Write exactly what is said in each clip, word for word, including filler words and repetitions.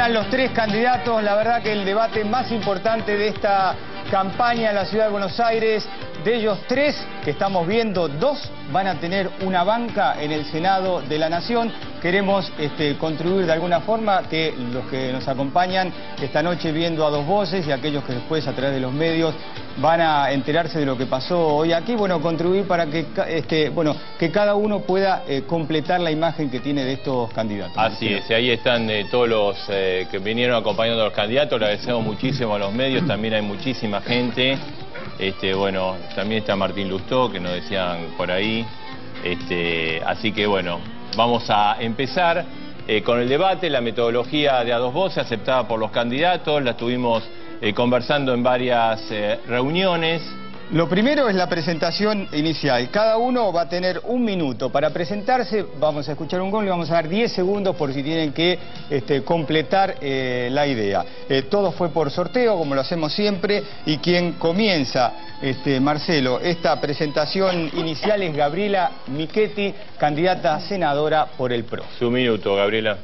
están los tres candidatos. La verdad que el debate más importante de esta campaña en la ciudad de Buenos Aires, de ellos tres que estamos viendo, dos van a tener una banca en el Senado de la Nación. Queremos este, contribuir de alguna forma que los que nos acompañan esta noche viendo a Dos Voces y aquellos que después a través de los medios van a enterarse de lo que pasó hoy aquí, bueno, contribuir para que, este, bueno, que cada uno pueda eh, completar la imagen que tiene de estos candidatos. Así es, y ahí están eh, todos los eh, que vinieron acompañando a los candidatos. Le agradecemos muchísimo a los medios, también hay muchísima gente. Este, bueno, también está Martín Lustó, que nos decían por ahí. Este, así que bueno, vamos a empezar eh, con el debate, la metodología de A Dos Voces aceptada por los candidatos. La estuvimos eh, conversando en varias eh, reuniones. Lo primero es la presentación inicial. Cada uno va a tener un minuto para presentarse. Vamos a escuchar un gol, le vamos a dar diez segundos por si tienen que este, completar eh, la idea. Eh, todo fue por sorteo, como lo hacemos siempre, y quien comienza, este, Marcelo, esta presentación inicial es Gabriela Michetti, candidata a senadora por el P R O. Su minuto, Gabriela.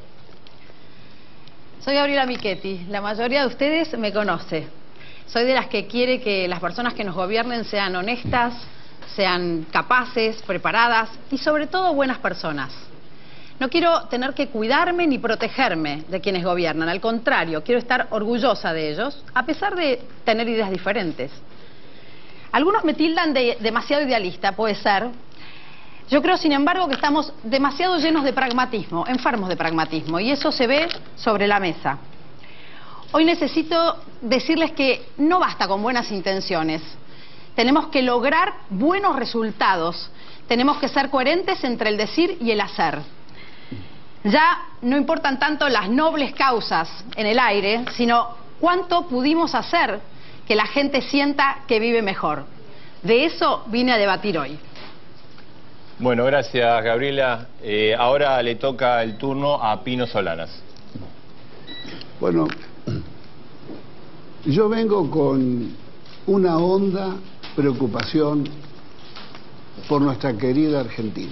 Soy Gabriela Michetti. La mayoría de ustedes me conoce. Soy de las que quiere que las personas que nos gobiernen sean honestas, sean capaces, preparadas y sobre todo buenas personas. No quiero tener que cuidarme ni protegerme de quienes gobiernan. Al contrario, quiero estar orgullosa de ellos, a pesar de tener ideas diferentes. Algunos me tildan de demasiado idealista, puede ser. Yo creo, sin embargo, que estamos demasiado llenos de pragmatismo, enfermos de pragmatismo, y eso se ve sobre la mesa. Hoy necesito decirles que no basta con buenas intenciones. Tenemos que lograr buenos resultados. Tenemos que ser coherentes entre el decir y el hacer. Ya no importan tanto las nobles causas en el aire, sino cuánto pudimos hacer que la gente sienta que vive mejor. De eso vine a debatir hoy. Bueno, gracias, Gabriela. Eh, ahora le toca el turno a Pino Solanas. Bueno, yo vengo con una honda preocupación por nuestra querida Argentina.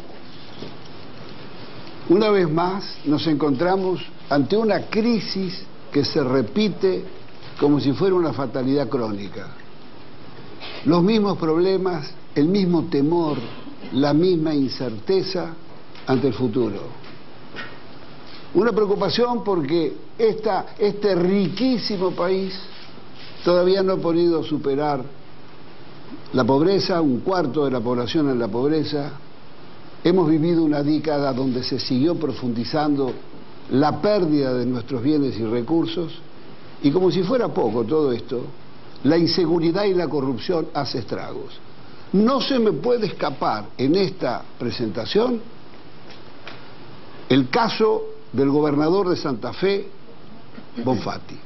Una vez más nos encontramos ante una crisis que se repite como si fuera una fatalidad crónica. Los mismos problemas, el mismo temor, la misma incerteza ante el futuro. Una preocupación porque esta, este riquísimo país todavía no ha podido superar la pobreza, un cuarto de la población en la pobreza. Hemos vivido una década donde se siguió profundizando la pérdida de nuestros bienes y recursos, y como si fuera poco todo esto, la inseguridad y la corrupción hace estragos. No se me puede escapar en esta presentación el caso del gobernador de Santa Fe, Bonfatti.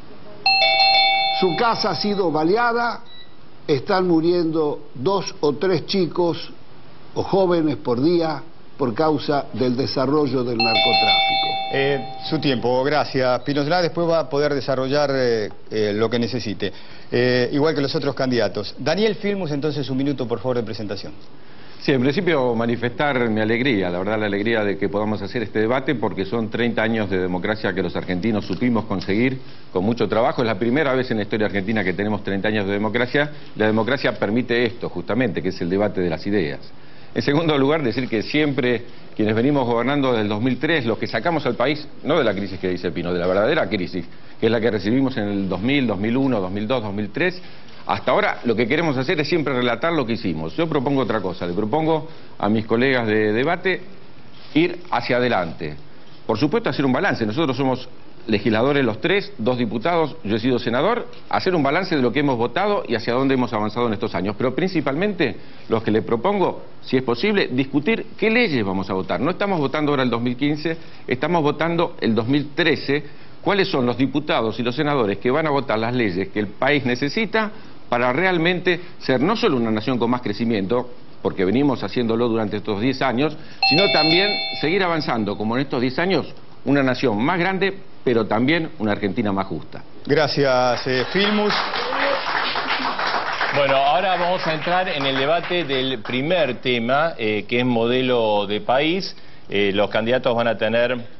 Su casa ha sido baleada, están muriendo dos o tres chicos o jóvenes por día por causa del desarrollo del narcotráfico. Eh, su tiempo, gracias. Pino Solanas después va a poder desarrollar eh, eh, lo que necesite, eh, igual que los otros candidatos. Daniel Filmus, entonces, un minuto, por favor, de presentación. Sí, en principio manifestar mi alegría, la verdad la alegría de que podamos hacer este debate, porque son treinta años de democracia que los argentinos supimos conseguir con mucho trabajo. Es la primera vez en la historia argentina que tenemos treinta años de democracia. La democracia permite esto, justamente, que es el debate de las ideas. En segundo lugar, decir que siempre quienes venimos gobernando desde el dos mil tres, los que sacamos al país, no de la crisis que dice Pino, de la verdadera crisis, que es la que recibimos en el dos mil, dos mil uno, dos mil dos, dos mil tres, hasta ahora lo que queremos hacer es siempre relatar lo que hicimos. Yo propongo otra cosa, le propongo a mis colegas de debate ir hacia adelante. Por supuesto, hacer un balance. Nosotros somos legisladores los tres, dos diputados, yo he sido senador, hacer un balance de lo que hemos votado y hacia dónde hemos avanzado en estos años. Pero principalmente, lo que le propongo, si es posible, discutir qué leyes vamos a votar. No estamos votando ahora el dos mil quince, estamos votando el dos mil trece, cuáles son los diputados y los senadores que van a votar las leyes que el país necesita para realmente ser no solo una nación con más crecimiento, porque venimos haciéndolo durante estos diez años, sino también seguir avanzando, como en estos diez años, una nación más grande, pero también una Argentina más justa. Gracias, eh, Filmus. Bueno, ahora vamos a entrar en el debate del primer tema, eh, que es modelo de país. Eh, los candidatos van a tener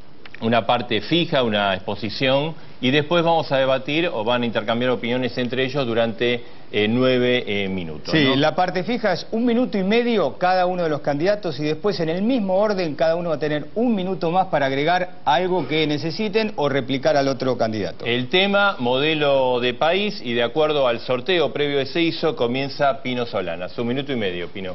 una parte fija, una exposición, y después vamos a debatir o van a intercambiar opiniones entre ellos durante eh, nueve eh, minutos. Sí, ¿no? La parte fija es un minuto y medio cada uno de los candidatos y después en el mismo orden cada uno va a tener un minuto más para agregar algo que necesiten o replicar al otro candidato. El tema, modelo de país, y de acuerdo al sorteo previo que se hizo, comienza Pino Solana. Su minuto y medio, Pino.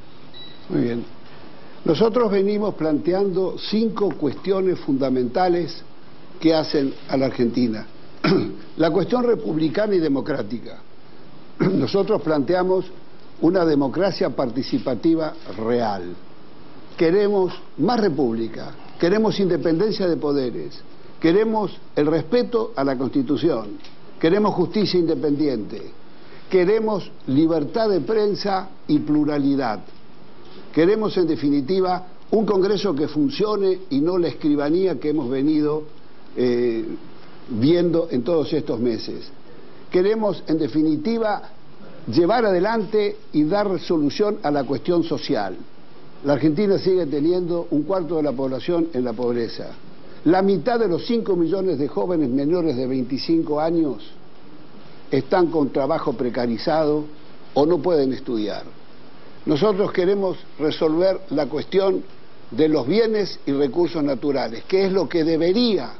Muy bien. Nosotros venimos planteando cinco cuestiones fundamentales que hacen a la Argentina. La cuestión republicana y democrática. Nosotros planteamos una democracia participativa real. Queremos más república, queremos independencia de poderes, queremos el respeto a la Constitución, queremos justicia independiente, queremos libertad de prensa y pluralidad. Queremos, en definitiva, un Congreso que funcione y no la escribanía que hemos venido eh, viendo en todos estos meses. Queremos, en definitiva, llevar adelante y dar solución a la cuestión social. La Argentina sigue teniendo un cuarto de la población en la pobreza. La mitad de los cinco millones de jóvenes menores de veinticinco años están con trabajo precarizado o no pueden estudiar. Nosotros queremos resolver la cuestión de los bienes y recursos naturales, que es lo que debería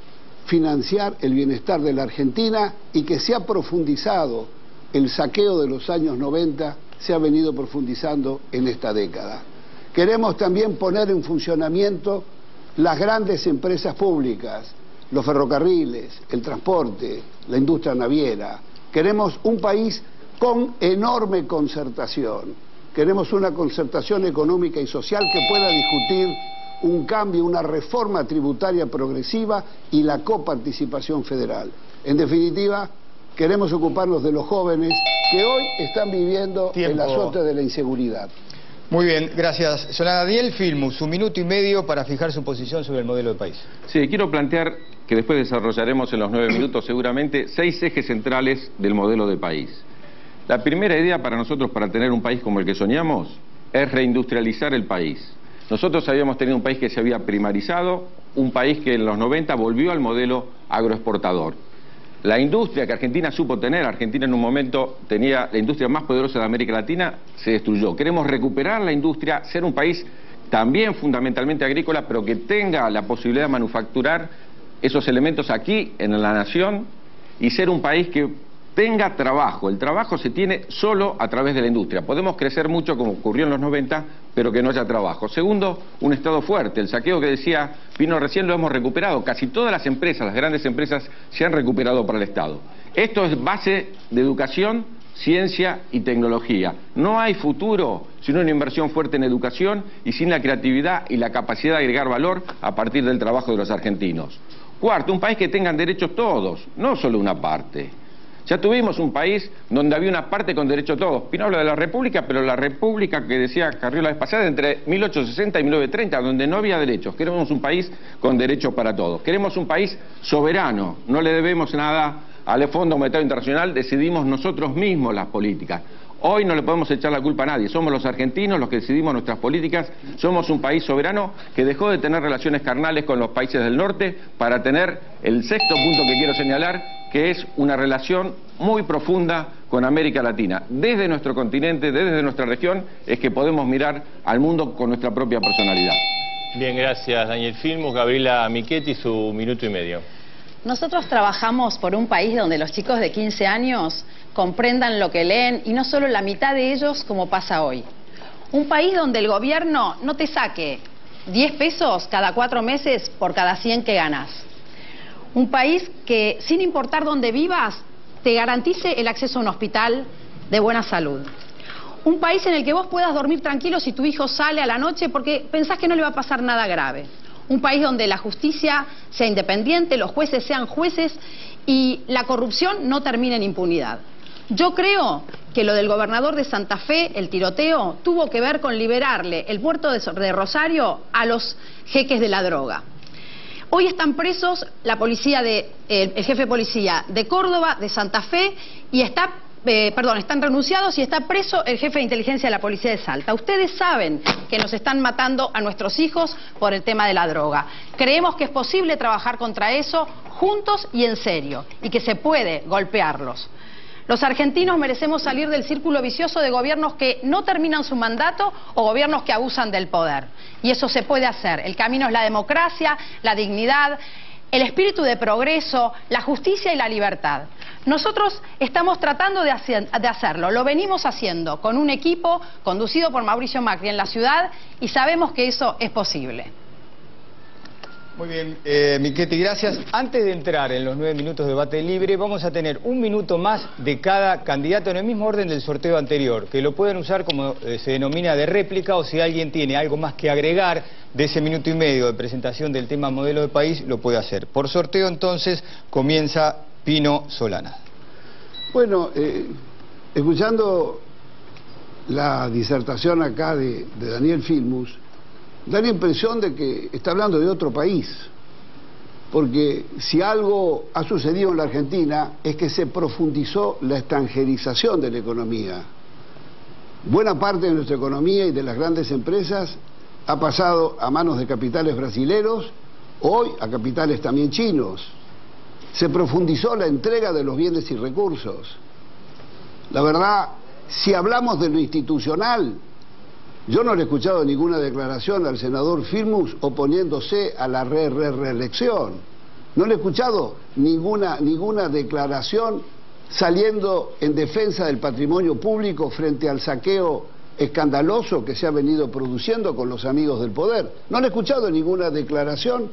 financiar el bienestar de la Argentina y que se ha profundizado, el saqueo de los años noventa se ha venido profundizando en esta década. Queremos también poner en funcionamiento las grandes empresas públicas, los ferrocarriles, el transporte, la industria naviera. Queremos un país con enorme concertación. Queremos una concertación económica y social que pueda discutir un cambio, una reforma tributaria progresiva y la coparticipación federal. En definitiva, queremos ocuparnos de los jóvenes que hoy están viviendo Tiempo. el azote de la inseguridad. Muy bien, gracias. Solana, Diel Filmus, un minuto y medio para fijar su posición sobre el modelo de país. Sí, quiero plantear que después desarrollaremos en los nueve minutos seguramente seis ejes centrales del modelo de país. La primera idea para nosotros, para tener un país como el que soñamos, es reindustrializar el país. Nosotros habíamos tenido un país que se había primarizado, un país que en los noventa volvió al modelo agroexportador. La industria que Argentina supo tener, Argentina en un momento tenía la industria más poderosa de América Latina, se destruyó. Queremos recuperar la industria, ser un país también fundamentalmente agrícola, pero que tenga la posibilidad de manufacturar esos elementos aquí en la nación y ser un país que tenga trabajo. El trabajo se tiene solo a través de la industria. Podemos crecer mucho como ocurrió en los noventa, pero que no haya trabajo. Segundo, un Estado fuerte. El saqueo que decía Pino recién lo hemos recuperado. Casi todas las empresas, las grandes empresas, se han recuperado para el Estado. Esto es base de educación, ciencia y tecnología. No hay futuro sin una inversión fuerte en educación y sin la creatividad y la capacidad de agregar valor a partir del trabajo de los argentinos. Cuarto, un país que tengan derechos todos, no solo una parte. Ya tuvimos un país donde había una parte con derecho a todos. Pino habla de la República, pero la República que decía Carrió la vez pasada, entre mil ochocientos sesenta y mil novecientos treinta, donde no había derechos. Queremos un país con derechos para todos. Queremos un país soberano. No le debemos nada al Fondo Monetario Internacional, decidimos nosotros mismos las políticas. Hoy no le podemos echar la culpa a nadie, somos los argentinos los que decidimos nuestras políticas, somos un país soberano que dejó de tener relaciones carnales con los países del norte para tener el sexto punto que quiero señalar, que es una relación muy profunda con América Latina. Desde nuestro continente, desde nuestra región, es que podemos mirar al mundo con nuestra propia personalidad. Bien, gracias Daniel Filmus. Gabriela Michetti, su minuto y medio. Nosotros trabajamos por un país donde los chicos de quince años comprendan lo que leen y no solo la mitad de ellos como pasa hoy. Un país donde el gobierno no te saque diez pesos cada cuatro meses por cada cien que ganas. Un país que, sin importar dónde vivas, te garantice el acceso a un hospital de buena salud. Un país en el que vos puedas dormir tranquilo si tu hijo sale a la noche porque pensás que no le va a pasar nada grave. Un país donde la justicia sea independiente, los jueces sean jueces y la corrupción no termine en impunidad. Yo creo que lo del gobernador de Santa Fe, el tiroteo, tuvo que ver con liberarle el puerto de Rosario a los jeques de la droga. Hoy están presos la policía de, eh, el jefe de policía de Córdoba, de Santa Fe, y está Eh, perdón, están renunciados y está preso el jefe de inteligencia de la policía de Salta. Ustedes saben que nos están matando a nuestros hijos por el tema de la droga. Creemos que es posible trabajar contra eso juntos y en serio, y que se puede golpearlos. Los argentinos merecemos salir del círculo vicioso de gobiernos que no terminan su mandato o gobiernos que abusan del poder. Y eso se puede hacer. El camino es la democracia, la dignidad, el espíritu de progreso, la justicia y la libertad. Nosotros estamos tratando de, hacer, de hacerlo, lo venimos haciendo con un equipo conducido por Mauricio Macri en la ciudad y sabemos que eso es posible. Muy bien, eh, Michetti, gracias. Antes de entrar en los nueve minutos de debate libre, vamos a tener un minuto más de cada candidato en el mismo orden del sorteo anterior, que lo pueden usar como eh, se denomina de réplica, o si alguien tiene algo más que agregar de ese minuto y medio de presentación del tema modelo de país, lo puede hacer. Por sorteo, entonces, comienza Pino Solanas. Bueno, eh, escuchando la disertación acá de, de Daniel Filmus, da la impresión de que está hablando de otro país, porque si algo ha sucedido en la Argentina es que se profundizó la extranjerización de la economía. Buena parte de nuestra economía y de las grandes empresas ha pasado a manos de capitales brasileros, hoy a capitales también chinos. Se profundizó la entrega de los bienes y recursos. La verdad, si hablamos de lo institucional, yo no le he escuchado ninguna declaración al senador Filmus oponiéndose a la re, re, reelección. No le he escuchado ninguna, ninguna declaración saliendo en defensa del patrimonio público frente al saqueo escandaloso que se ha venido produciendo con los amigos del poder. No le he escuchado ninguna declaración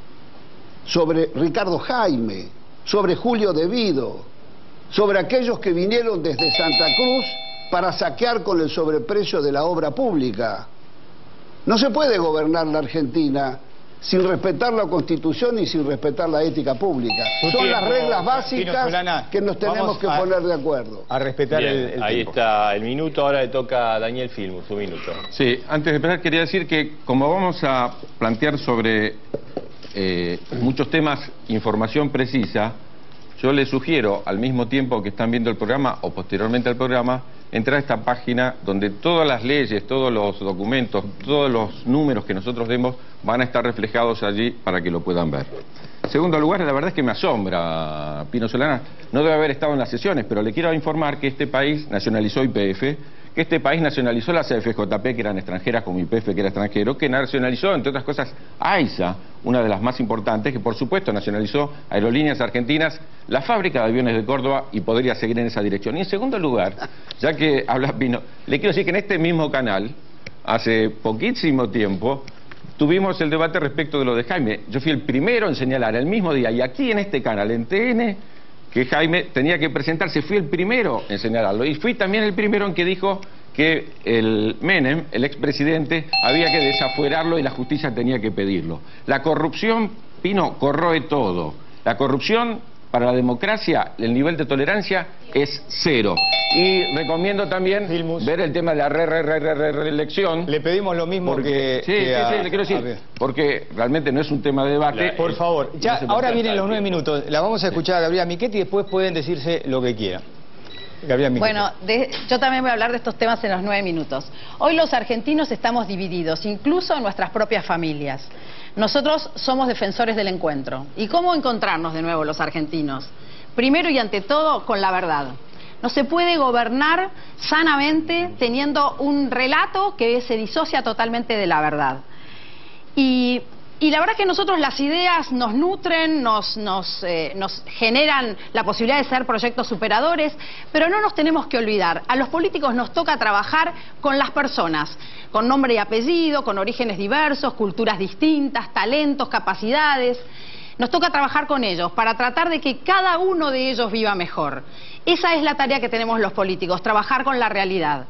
sobre Ricardo Jaime, sobre Julio De Vido, sobre aquellos que vinieron desde Santa Cruz para saquear con el sobreprecio de la obra pública. No se puede gobernar la Argentina sin respetar la Constitución y sin respetar la ética pública. Son tiempo, las reglas básicas Solana, que nos tenemos que a, poner de acuerdo. A respetar Bien, el, el ahí tiempo. Está el minuto, ahora le toca a Daniel Filmus, un minuto. Sí, antes de empezar quería decir que como vamos a plantear sobre eh, muchos temas información precisa, yo les sugiero al mismo tiempo que están viendo el programa o posteriormente al programa, entrar a esta página donde todas las leyes, todos los documentos, todos los números que nosotros demos van a estar reflejados allí para que lo puedan ver. En segundo lugar, la verdad es que me asombra, Pino Solanas, no debe haber estado en las sesiones, pero le quiero informar que este país nacionalizó Y P F, que este país nacionalizó las C F J P, que eran extranjeras, como Y P F, que era extranjero, que nacionalizó, entre otras cosas, AISA, una de las más importantes, que por supuesto nacionalizó Aerolíneas Argentinas, la fábrica de aviones de Córdoba, y podría seguir en esa dirección. Y en segundo lugar, ya que habla Pino, le quiero decir que en este mismo canal, hace poquísimo tiempo, tuvimos el debate respecto de lo de Jaime. Yo fui el primero en señalar el mismo día, y aquí en este canal, en T N, que Jaime tenía que presentarse. Fui el primero en señalarlo, y fui también el primero en que dijo que el Menem, el expresidente, había que desafuerarlo y la justicia tenía que pedirlo. La corrupción, Pino, corroe todo. La corrupción, para la democracia, el nivel de tolerancia es cero. Y recomiendo también Filmus. ver el tema de la re, re, re, re, re, reelección. Le pedimos lo mismo porque, que... Sí, que sí, a, sí, le quiero decir, porque realmente no es un tema de debate. La, por favor, ya, no ahora vienen los nueve minutos. La vamos a escuchar a Gabriela Michetti y después pueden decirse lo que quieran. Bueno, de, yo también voy a hablar de estos temas en los nueve minutos. Hoy los argentinos estamos divididos, incluso en nuestras propias familias. Nosotros somos defensores del encuentro. ¿Y cómo encontrarnos de nuevo los argentinos? Primero y ante todo, con la verdad. No se puede gobernar sanamente teniendo un relato que se disocia totalmente de la verdad. Y... Y la verdad es que nosotros las ideas nos nutren, nos, nos, eh, nos generan la posibilidad de ser proyectos superadores, pero no nos tenemos que olvidar. A los políticos nos toca trabajar con las personas, con nombre y apellido, con orígenes diversos, culturas distintas, talentos, capacidades. Nos toca trabajar con ellos para tratar de que cada uno de ellos viva mejor. Esa es la tarea que tenemos los políticos, trabajar con la realidad.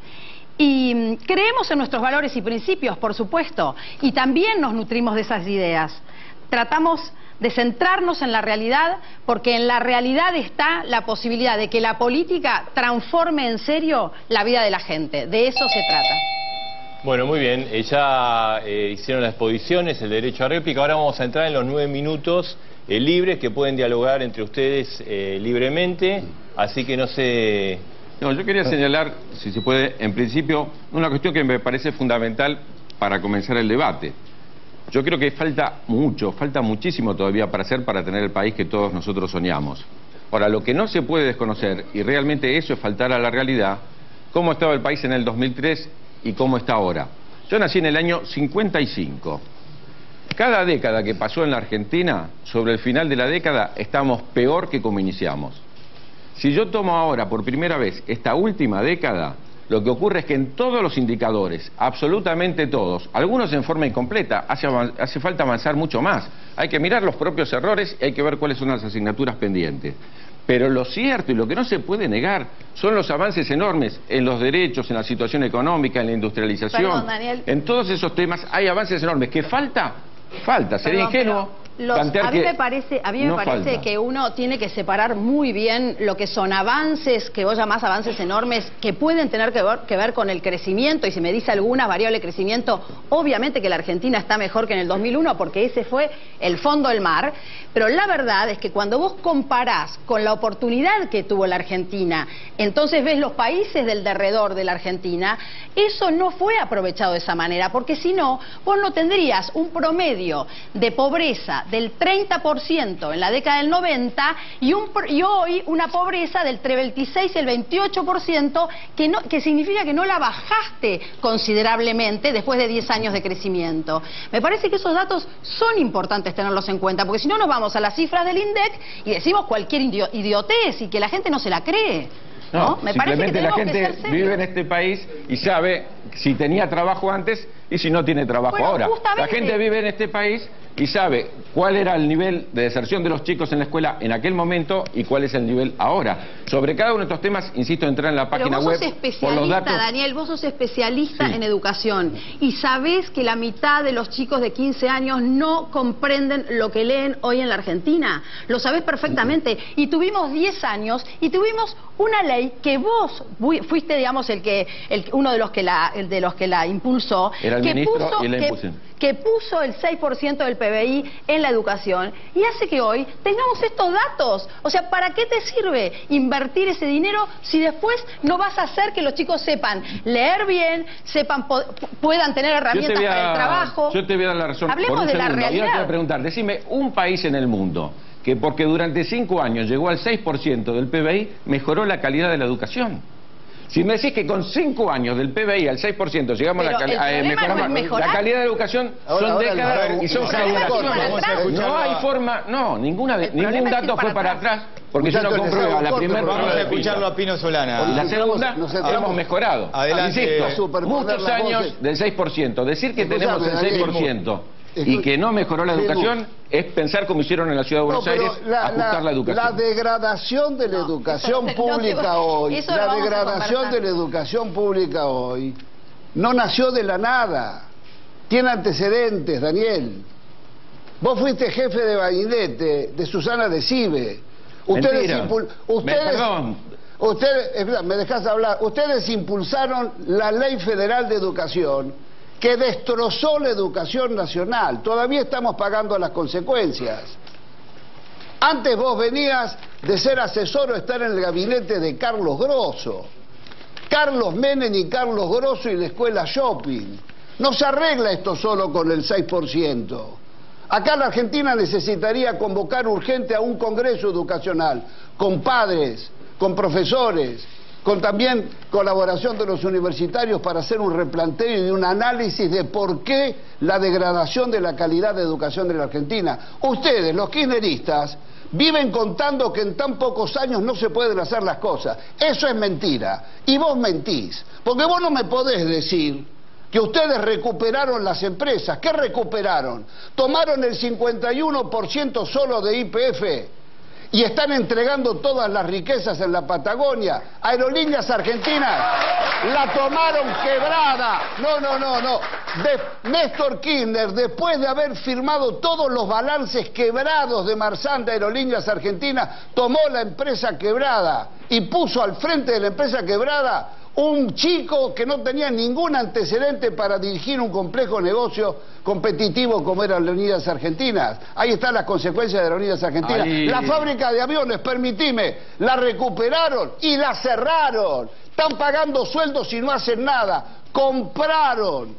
Y creemos en nuestros valores y principios, por supuesto, y también nos nutrimos de esas ideas. Tratamos de centrarnos en la realidad, porque en la realidad está la posibilidad de que la política transforme en serio la vida de la gente. De eso se trata. Bueno, muy bien. Eh, ya eh, hicieron las exposiciones, el derecho a réplica. Ahora vamos a entrar en los nueve minutos eh, libres que pueden dialogar entre ustedes eh, libremente. Así que no se... No, yo quería señalar, si se puede, en principio, una cuestión que me parece fundamental para comenzar el debate. Yo creo que falta mucho, falta muchísimo todavía para hacer para tener el país que todos nosotros soñamos. Ahora, lo que no se puede desconocer, y realmente eso es faltar a la realidad, cómo estaba el país en el dos mil tres y cómo está ahora. Yo nací en el año cincuenta y cinco. Cada década que pasó en la Argentina, sobre el final de la década, estamos peor que como iniciamos. Si yo tomo ahora por primera vez esta última década, lo que ocurre es que en todos los indicadores, absolutamente todos, algunos en forma incompleta, hace, hace falta avanzar mucho más. Hay que mirar los propios errores y hay que ver cuáles son las asignaturas pendientes. Pero lo cierto y lo que no se puede negar son los avances enormes en los derechos, en la situación económica, en la industrialización. Perdón, Daniel. En todos esos temas hay avances enormes. ¿Qué falta? Falta. Sería Perdón, ingenuo. Los, a mí que me parece, a mí me no parece falta. que uno tiene que separar muy bien lo que son avances, que vos llamás avances enormes, que pueden tener que ver, que ver con el crecimiento, y si me dice alguna variable de crecimiento, obviamente que la Argentina está mejor que en el dos mil uno, porque ese fue el fondo del mar, pero la verdad es que cuando vos comparás con la oportunidad que tuvo la Argentina, entonces ves los países del derredor de la Argentina, eso no fue aprovechado de esa manera, porque si no, vos no tendrías un promedio de pobreza del treinta por ciento en la década del noventa y, un, y hoy una pobreza del entre veintiséis y el veintiocho por ciento, que, no, que significa que no la bajaste considerablemente después de diez años de crecimiento. Me parece que esos datos son importantes tenerlos en cuenta, porque si no nos vamos a las cifras del INDEC y decimos cualquier idiotez y que la gente no se la cree. No, ¿no? Me parece que simplemente la tenemos que gente ser serios. vive en este país y sabe si tenía trabajo antes y si no tiene trabajo Bueno, ahora. justamente. La gente vive en este país y sabe cuál era el nivel de deserción de los chicos en la escuela en aquel momento y cuál es el nivel ahora. Sobre cada uno de estos temas, insisto, entrar en la página Pero vos web sos por los especialista, datos. Daniel, vos sos especialista Sí. en educación y sabés que la mitad de los chicos de quince años no comprenden lo que leen hoy en la Argentina. Lo sabés perfectamente. Y tuvimos diez años y tuvimos una ley que vos fuiste, digamos, el que el, uno de los que la el de los que la impulsó, Era el que ministro puso y la que, impulsó. que puso el seis por ciento del P B I en la educación y hace que hoy tengamos estos datos. O sea, ¿para qué te sirve invertir ese dinero si después no vas a hacer que los chicos sepan leer bien, sepan po puedan tener herramientas Yo te voy a- para el trabajo? Yo te voy a dar la razón. Hablemos por un de la segundo. Y ahora te voy realidad. a preguntar, decime un país en el mundo que porque durante cinco años llegó al seis por ciento del P B I, mejoró la calidad de la educación. Si me decís que con cinco años del P B I al seis por ciento llegamos Pero a la, el cal- a problema no es mejorar. la calidad de la educación, Ahora, son ahora, décadas ahora, y son ahora, generaciones. ahora, ahora, ahora, No hay forma, no, ninguna de- El problema ningún es ir dato para fue para atrás. atrás, porque yo no Muchachos, les hago comprueba un la corte, primera por Vamos a favor. escucharlo a Pino Solana. y la segunda, Nos entramos- hemos mejorado. Adelante. Insisto, A superponer muchos las años voces. del seis por ciento. Decir que Escuchame, tenemos el Daniel. seis por ciento y Escu- que no mejoró la Sí, educación es pensar como hicieron en la Ciudad de Buenos No, pero Aires, la, ajustar la, la, educación. la degradación de la No, educación eso no te- pública no te- hoy, eso lo la vamos a degradación conversar. de la educación pública hoy, no nació de la nada. Tiene antecedentes, Daniel. Vos fuiste jefe de gabinete de Susana Decibe. Ustedes, Mentira. impul- Me- ustedes, perdón. ustedes, espera, me dejás hablar. Ustedes impulsaron la Ley Federal de Educación que destrozó la educación nacional. Todavía estamos pagando las consecuencias. Antes vos venías de ser asesor o estar en el gabinete de Carlos Grosso. Carlos Menem y Carlos Grosso y la escuela Shopping. No se arregla esto solo con el seis por ciento. Acá la Argentina necesitaría convocar urgente a un congreso educacional, con padres, con profesores, con también colaboración de los universitarios para hacer un replanteo y un análisis de por qué la degradación de la calidad de educación de la Argentina. Ustedes, los kirchneristas, viven contando que en tan pocos años no se pueden hacer las cosas. Eso es mentira. Y vos mentís. Porque vos no me podés decir que ustedes recuperaron las empresas. ¿Qué recuperaron? Tomaron el cincuenta y uno por ciento solo de Y P F y están entregando todas las riquezas en la Patagonia. Aerolíneas Argentinas la tomaron quebrada. No, no, no, no. De Néstor Kirchner, después de haber firmado todos los balances quebrados de Marzán de Aerolíneas Argentinas, tomó la empresa quebrada y puso al frente de la empresa quebrada Un chico que no tenía ningún antecedente para dirigir un complejo negocio competitivo como eran las Unidas Argentinas. Ahí están las consecuencias de las Unidas Argentinas. Ahí... La fábrica de aviones, permitime, la recuperaron y la cerraron. Están pagando sueldos y no hacen nada. Compraron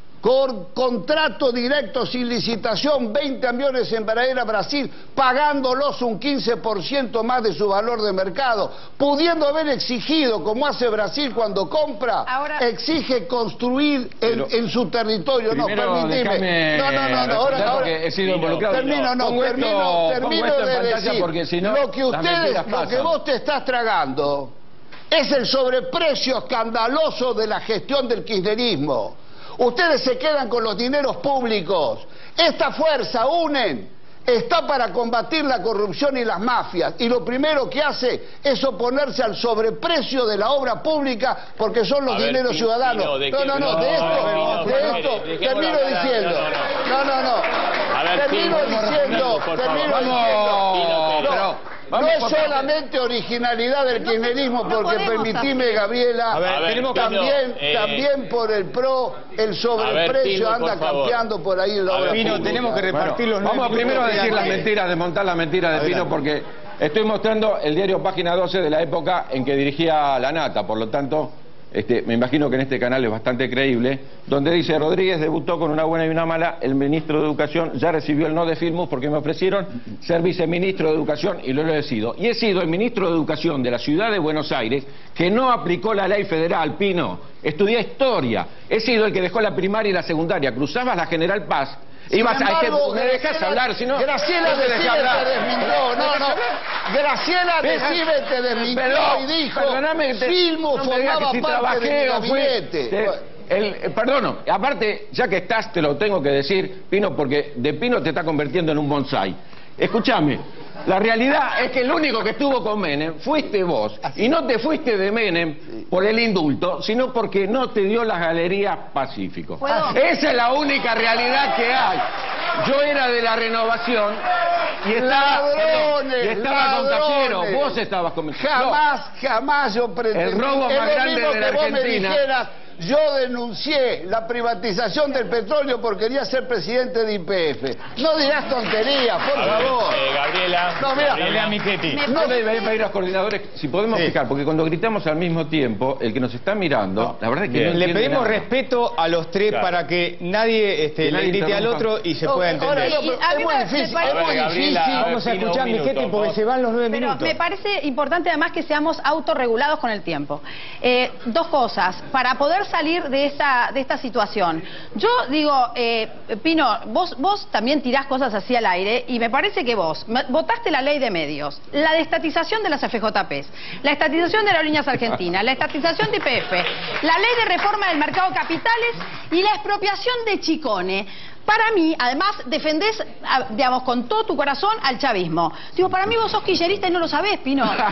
con contrato directo sin licitación veinte aviones en Embraer Brasil, pagándolos un quince por ciento más de su valor de mercado, pudiendo haber exigido, como hace Brasil cuando compra, ahora... exige construir en, en su territorio. No, permíteme. No, no, no, no, ahora, ahora he sido involucrado. Termino, no, pongo termino, esto, termino de decir, porque si no, lo que ustedes, lo que vos te estás tragando es el sobreprecio escandaloso de la gestión del kirchnerismo. Ustedes se quedan con los dineros públicos. Esta fuerza, UNEN, está para combatir la corrupción y las mafias. Y lo primero que hace es oponerse al sobreprecio de la obra pública porque son los ver, dineros ciudadanos. No, ¿de no, no, no, de esto, no, de esto, de termino diciendo. No, no, no. A ver, termino diciendo, termino diciendo. No es solamente originalidad del kirchnerismo, porque permitime, Gabriela, ver, también, eh, también por el PRO, el sobreprecio ver, anda campeando por ahí en la obra Pino, tenemos que repartir bueno, los Vamos primero a decir las mentiras, desmontar la mentira de Adelante. Pino, porque estoy mostrando el diario Página doce de la época en que dirigía la Nata, por lo tanto... Este, me imagino que en este canal es bastante creíble, donde dice: Rodríguez debutó con una buena y una mala, el ministro de Educación ya recibió el no de Filmus porque me ofrecieron ser viceministro de Educación y lo he sido. Y he sido el ministro de Educación de la ciudad de Buenos Aires que no aplicó la ley federal, Pino. Estudié historia, he sido el que dejó la primaria y la secundaria, cruzabas la General Paz. Ibas a este, me dejas hablar, si no... Graciela de Cibe te desmintió, no, no. Graciela de Cibe te desmintió y dijo, Filmus formaba parte de mi gabinete. El, eh, perdono, aparte, ya que estás, te lo tengo que decir, Pino, porque de Pino te está convirtiendo en un bonsai. Escúchame, la realidad es que el único que estuvo con Menem fuiste vos. Y no te fuiste de Menem por el indulto, sino porque no te dio las galerías Pacífico. Esa es la única realidad que hay. Yo era de la Renovación y estaba, ladrones, y estaba ladrones. con Cafiero. Vos estabas con... Jamás, no. jamás yo pretendí. El robo más grande de la Argentina. Yo denuncié la privatización del petróleo porque quería ser presidente de Y P F. No dirás tonterías, por a favor. Ver, eh, Gabriela. No, mira, Gabriela Michetti. No debe ir los coordinadores, si podemos sí. fijar, porque cuando gritamos al mismo tiempo, el que nos está mirando, no. la verdad es que no le pedimos nada. respeto a los tres claro. para que nadie este, que le nadie grite al otro y se no, pueda entender. Ahora, no, es muy difícil. A ver, Gabriela, difícil. Vamos a escuchar a Michetti porque se van los nueve Pero minutos. Me parece importante además que seamos autorregulados con el tiempo. Eh, dos cosas, para poder salir de esta de esta situación. Yo digo, eh, Pino, vos, vos también tirás cosas así al aire y me parece que vos votaste la ley de medios, la estatización de las F J Pes, la estatización de las Aerolíneas Argentinas, la estatización de Y P F, la ley de reforma del mercado de capitales y la expropiación de Chicone. Para mí, además, defendés, digamos, con todo tu corazón al chavismo. Digo, para mí vos sos kirchnerista y no lo sabés, Pino. Porque,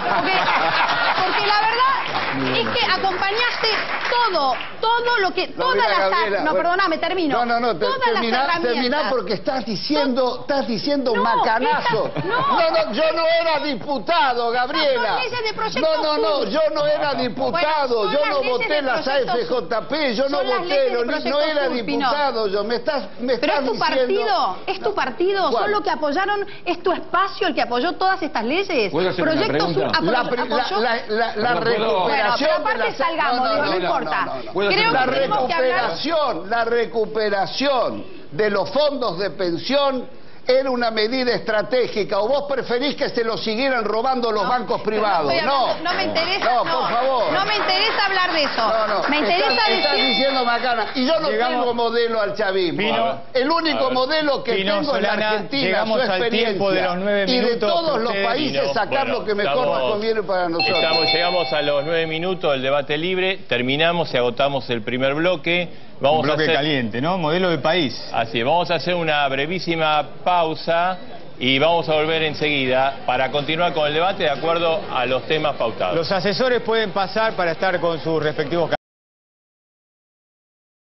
porque la verdad es que acompañaste todo, todo lo que... No, todas mira, las... Gabriela, no, bueno, perdóname, termino. No, no, no, te, todas termina, las herramientas. termina porque estás diciendo, estás diciendo no, macanazo. Estás, no. no, no, yo no era diputado, Gabriela. De no, no, no, yo no era diputado, bueno, yo no voté las A F J P, yo no voté, no, no era diputado, yo me estás, me estás Pero es tu diciendo... partido, es tu partido, ¿Cuál? son los que apoyaron, es tu espacio el que apoyó todas estas leyes. ¿Puedo hacer una pregunta? Sur la, apoyó, la, la, la, la recuperación bueno, pero aparte de la... salgamos, no, no, digo, no, no, importa. no, no, no. Creo la que tenemos que hablar... recuperación, la recuperación de los fondos de pensión era una medida estratégica, o vos preferís que se lo siguieran robando los no, bancos privados. No, no, no me interesa. No, no, por favor. No me interesa hablar de eso. No, no. Me interesa estás, decir... estás diciendo macana. Y yo no llegamos... tengo modelo al chavismo. Pino, el único modelo que Pino, tengo Solana, en la Argentina, llegamos su al tiempo de los nueve y minutos de todos los ustedes... países Pino, sacar bueno, lo que mejor estamos, nos conviene para nosotros. Estamos, llegamos a los nueve minutos del debate libre, terminamos y agotamos el primer bloque. Vamos Un bloque a hacer... caliente, ¿no? Modelo de país. Así es, vamos a hacer una brevísima pausa y vamos a volver enseguida para continuar con el debate de acuerdo a los temas pautados. Los asesores pueden pasar para estar con sus respectivos